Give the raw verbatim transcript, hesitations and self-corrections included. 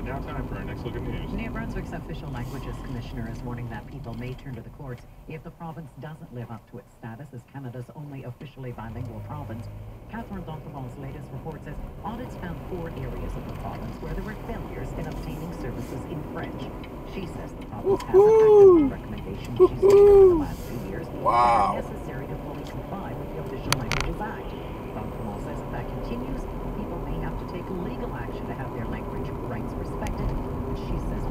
but now time for our next look at news. New Brunswick's official languages commissioner is warning that people may turn to the courts if the province doesn't live up to its status as Canada's only officially bilingual province. Catherine Dontremont's latest report says audits found four areas of the province where there were failures in obtaining services in French. She says the province has acted on recommendations she's made over the last two years Wow. that are necessary to fully comply with the Official Languages Act. Dontremont says if that continues, people may have to take legal action to have their language rights respected, which she says